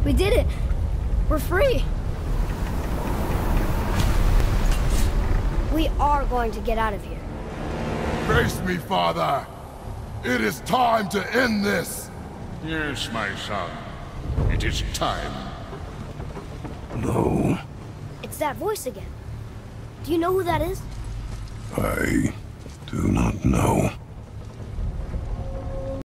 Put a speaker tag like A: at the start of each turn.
A: We did it! We're free! We are going to get out of here.
B: Face me, father! It is time to end this!
C: Yes, my son. It is time.
D: No,
A: It's that voice again. Do you know who that is?
D: I do not know.